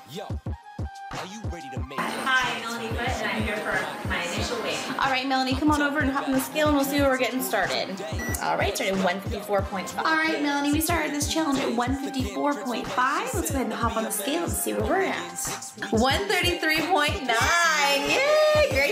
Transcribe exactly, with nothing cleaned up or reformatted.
Yo, are you ready to make Hi, Melanie Foote, and I'm here for my initial weight. All right, Melanie, come on over and hop on the scale, and we'll see where we're getting started. All right, starting at one fifty-four point five. All right, Melanie, we started this challenge at one fifty-four point five. Let's go ahead and hop on the scale and see where we're at. one thirty-three point nine. Yay! Great